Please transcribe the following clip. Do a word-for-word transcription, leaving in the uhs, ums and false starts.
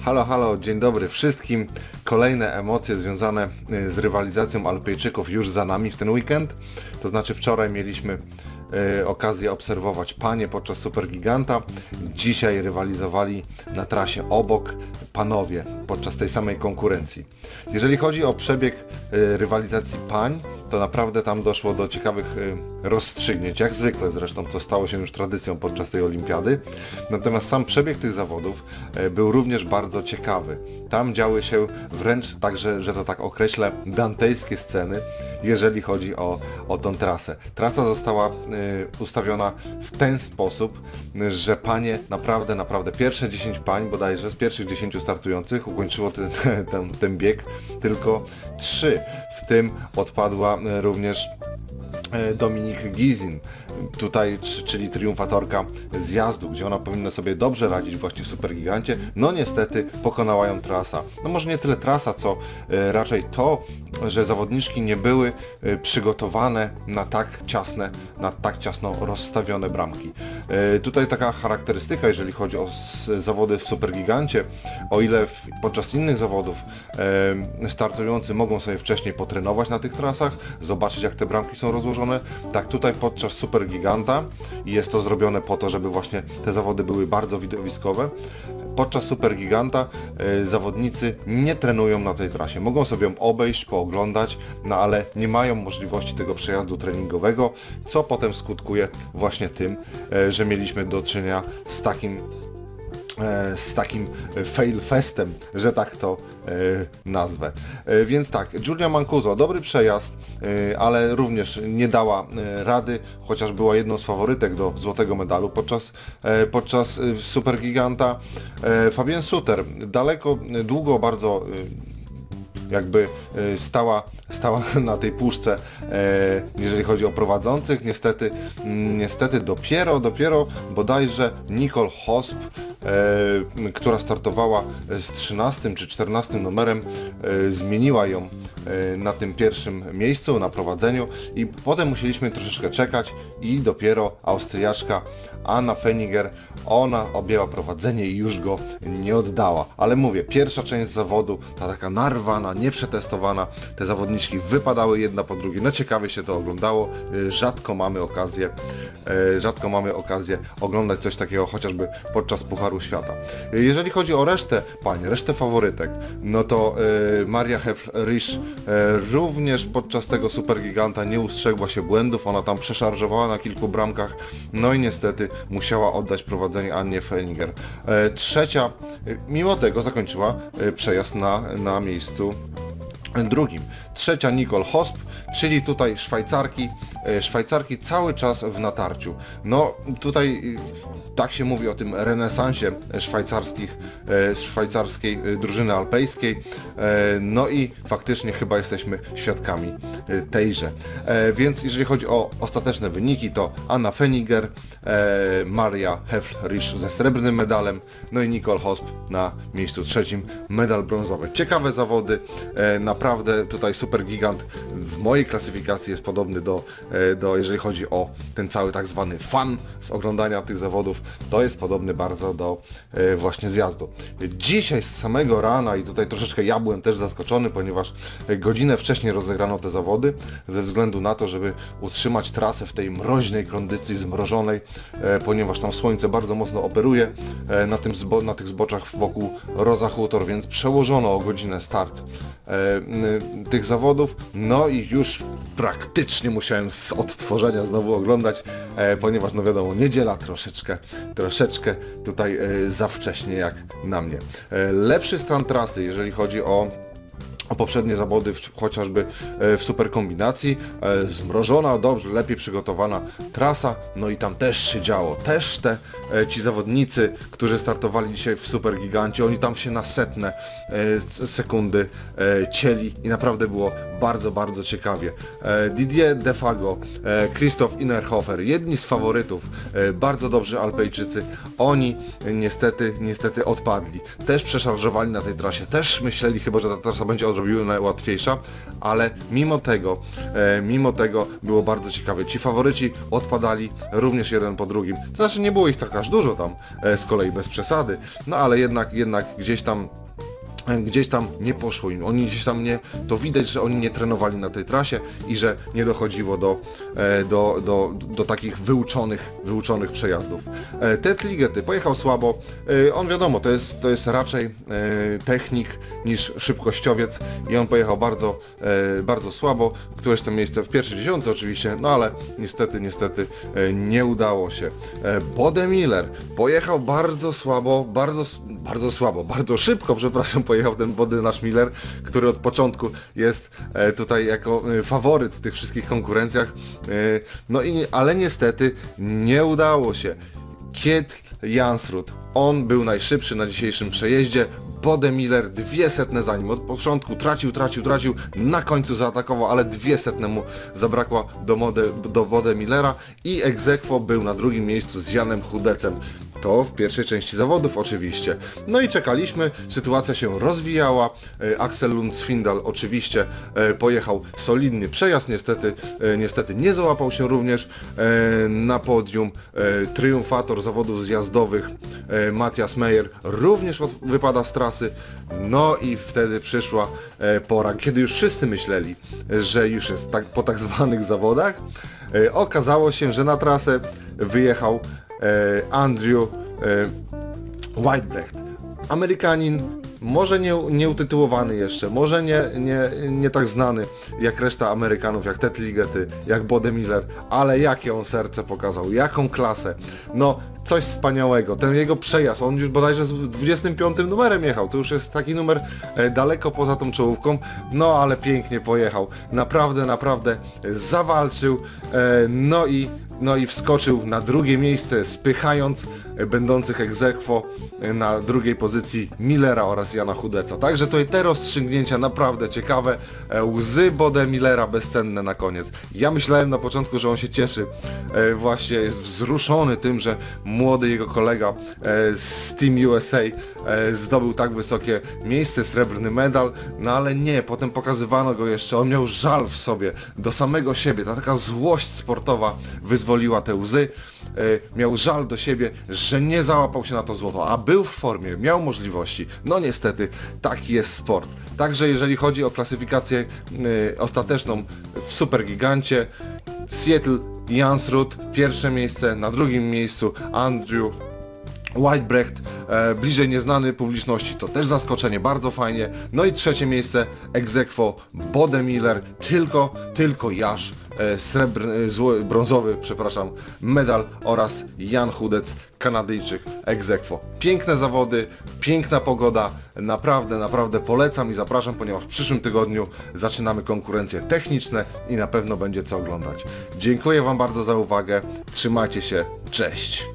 Halo, halo, dzień dobry wszystkim. Kolejne emocje związane z rywalizacją Alpejczyków już za nami w ten weekend. To znaczy wczoraj mieliśmy e, okazję obserwować panie podczas Supergiganta. Dzisiaj rywalizowali na trasie obok panowie podczas tej samej konkurencji. Jeżeli chodzi o przebieg e, rywalizacji pań, to naprawdę tam doszło do ciekawych e, rozstrzygnięć, jak zwykle zresztą, co stało się już tradycją podczas tej olimpiady. Natomiast sam przebieg tych zawodów e, był również bardzo ciekawy. Tam działy się wręcz także, że to tak określę, dantejskie sceny, jeżeli chodzi o, o tą trasę. Trasa została y, ustawiona w ten sposób, że panie naprawdę, naprawdę pierwsze dziesięć pań, bodajże z pierwszych dziesięciu startujących ukończyło ten, ten, ten bieg tylko trzy. W tym odpadła również Dominik Gizin, tutaj, czyli triumfatorka zjazdu, gdzie ona powinna sobie dobrze radzić właśnie w Supergigancie. No niestety pokonała ją trasa. No może nie tyle trasa, co e, raczej to, że zawodniczki nie były e, przygotowane na tak ciasne, na tak ciasno rozstawione bramki. E, tutaj taka charakterystyka, jeżeli chodzi o s, zawody w Supergigancie, o ile w, podczas innych zawodów e, startujący mogą sobie wcześniej potrenować na tych trasach, zobaczyć jak te bramki są rozłożone, tak tutaj podczas Supergiganta i jest to zrobione po to, żeby właśnie te zawody były bardzo widowiskowe. Podczas Supergiganta y, zawodnicy nie trenują na tej trasie. Mogą sobie ją obejść, pooglądać, no ale nie mają możliwości tego przejazdu treningowego, co potem skutkuje właśnie tym, y, że mieliśmy do czynienia z takim z takim fail festem, że tak to e, nazwę. E, więc tak, Giulia Mancuso, dobry przejazd, e, ale również nie dała e, rady, chociaż była jedną z faworytek do złotego medalu podczas, e, podczas e, Supergiganta. E, Fabienne Suter, daleko, długo bardzo e, jakby stała, stała na tej puszce, jeżeli chodzi o prowadzących. Niestety, niestety dopiero, dopiero bodajże Nicole Hosp, która startowała z trzynastym czy czternastym numerem, zmieniła ją na tym pierwszym miejscu, na prowadzeniu i potem musieliśmy troszeczkę czekać i dopiero Austriaczka Anna Feniger, ona objęła prowadzenie i już go nie oddała. Ale mówię, pierwsza część zawodu, ta taka narwana, nieprzetestowana, te zawodniczki wypadały jedna po drugiej. No ciekawie się to oglądało, rzadko mamy okazję, rzadko mamy okazję oglądać coś takiego chociażby podczas Pucharu Świata. Jeżeli chodzi o resztę pań, resztę faworytek, no to Maria Hefl-Risch również podczas tego Supergiganta nie ustrzegła się błędów, ona tam przeszarżowała na kilku bramkach, no i niestety musiała oddać prowadzenie Annie Feniger. Trzecia, mimo tego zakończyła przejazd na, na miejscu drugim. Trzecia Nicole Hosp, czyli tutaj Szwajcarki, Szwajcarki cały czas w natarciu. No tutaj tak się mówi o tym renesansie szwajcarskich, szwajcarskiej drużyny alpejskiej. No i faktycznie chyba jesteśmy świadkami tejże. Więc jeżeli chodzi o ostateczne wyniki, to Anna Feniger, Maria Hefl-Risch ze srebrnym medalem, no i Nicole Hosp na miejscu trzecim, medal brązowy. Ciekawe zawody, naprawdę tutaj Supergigant w mojej klasyfikacji jest podobny do, do jeżeli chodzi o ten cały tak zwany fan z oglądania tych zawodów, to jest podobny bardzo do e, właśnie zjazdu. Dzisiaj z samego rana, i tutaj troszeczkę ja byłem też zaskoczony, ponieważ godzinę wcześniej rozegrano te zawody, ze względu na to, żeby utrzymać trasę w tej mroźnej kondycji, zmrożonej, e, ponieważ tam słońce bardzo mocno operuje e, na, tym zbo na tych zboczach wokół Roza Hutor, więc przełożono o godzinę start e, tych zawodów, no i już praktycznie musiałem z odtworzenia znowu oglądać, e, ponieważ no wiadomo, niedziela troszeczkę, troszeczkę tutaj e, za wcześnie jak na mnie. E, lepszy stan trasy, jeżeli chodzi o o poprzednie zawody, w, chociażby w superkombinacji, e, zmrożona, dobrze, lepiej przygotowana trasa, no i tam też się działo, też te e, ci zawodnicy, którzy startowali dzisiaj w Supergigancie, oni tam się na setne e, sekundy e, cieli i naprawdę było bardzo, bardzo ciekawie. E, Didier Defago, e, Christoph Innerhofer, jedni z faworytów, e, bardzo dobrzy Alpejczycy, oni e, niestety, niestety odpadli. Też przeszarżowali na tej trasie, też myśleli chyba, że ta trasa będzie odrobinę odrobinę łatwiejsza, ale mimo tego, e, mimo tego było bardzo ciekawe. Ci faworyci odpadali również jeden po drugim. To znaczy nie było ich tak aż dużo tam, e, z kolei bez przesady, no ale jednak, jednak gdzieś tam gdzieś tam nie poszło im, oni gdzieś tam nie, to widać, że oni nie trenowali na tej trasie i że nie dochodziło do, do, do, do takich wyuczonych, wyuczonych przejazdów. Ted Ligety pojechał słabo, on wiadomo, to jest, to jest raczej technik niż szybkościowiec i on pojechał bardzo, bardzo słabo, któreś tam miejsce w pierwszej dziesiątce oczywiście, no ale niestety, niestety nie udało się. Bode Miller pojechał bardzo słabo, bardzo, bardzo słabo, bardzo szybko, przepraszam, pojechał ten Bode nasz Miller, który od początku jest tutaj jako faworyt w tych wszystkich konkurencjach, no i, ale niestety nie udało się. Kiet Jansrud, on był najszybszy na dzisiejszym przejeździe, Bode Miller dwie setne za nim, od początku tracił, tracił, tracił, na końcu zaatakował, ale dwie setne mu zabrakło do, mode, do Bode Millera i ex aequo był na drugim miejscu z Janem Hudecem. To w pierwszej części zawodów oczywiście. No i czekaliśmy, sytuacja się rozwijała, Axel Lund Svindal oczywiście pojechał solidny przejazd, niestety, niestety nie załapał się również na podium. Triumfator zawodów zjazdowych Matthias Meyer również wypada z trasy. No i wtedy przyszła pora, kiedy już wszyscy myśleli, że już jest tak, po tak zwanych zawodach. Okazało się, że na trasę wyjechał Andrew Whitebrecht. Amerykanin, może nie, nie utytułowany jeszcze, może nie, nie, nie tak znany jak reszta Amerykanów, jak Ted Ligety, jak Bode Miller, ale jakie on serce pokazał, jaką klasę. No, coś wspaniałego. Ten jego przejazd, on już bodajże z dwudziestym piątym numerem jechał, to już jest taki numer e, daleko poza tą czołówką, no ale pięknie pojechał. Naprawdę, naprawdę zawalczył, e, no i No i wskoczył na drugie miejsce, spychając będących ex aequo na drugiej pozycji Millera oraz Jana Hudeca. Także tutaj te rozstrzygnięcia naprawdę ciekawe. Łzy Bode Millera bezcenne na koniec. Ja myślałem na początku, że on się cieszy. Właśnie jest wzruszony tym, że młody jego kolega z Team U S A zdobył tak wysokie miejsce, srebrny medal. No ale nie, potem pokazywano go jeszcze. On miał żal w sobie do samego siebie. Ta taka złość sportowa wyzwoliła te łzy. Miał żal do siebie, że nie załapał się na to złoto, a był w formie, miał możliwości. No niestety, taki jest sport. Także jeżeli chodzi o klasyfikację y, ostateczną w Supergigancie, Seattle Jansrud, pierwsze miejsce, na drugim miejscu Andrew Whitebrecht, e, bliżej nieznany publiczności, to też zaskoczenie, bardzo fajnie. No i trzecie miejsce ex aequo Bode Miller, tylko, tylko Jasz, e, srebrny, zły, brązowy, przepraszam, medal oraz Jan Hudec, Kanadyjczyk ex aequo. Piękne zawody, piękna pogoda, naprawdę, naprawdę polecam i zapraszam, ponieważ w przyszłym tygodniu zaczynamy konkurencje techniczne i na pewno będzie co oglądać. Dziękuję Wam bardzo za uwagę, trzymajcie się, cześć!